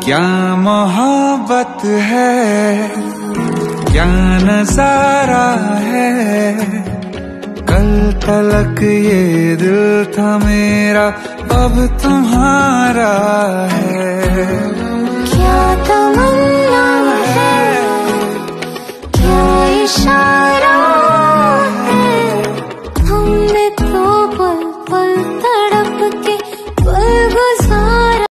क्या मोहब्बत है, क्या नजारा है। कल तलक ये दिल था मेरा, अब तुम्हारा